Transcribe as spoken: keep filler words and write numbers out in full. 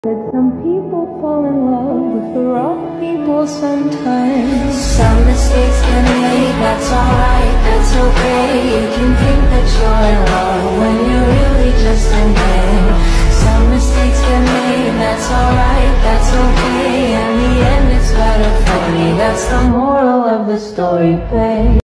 That some people fall in love with the wrong people sometimes. Some mistakes get made, that's alright, that's okay. You can think that you're in love when you're really just in pain. Some mistakes get made, that's alright, that's okay. In the end it's better for me, that's the moral of the story, babe.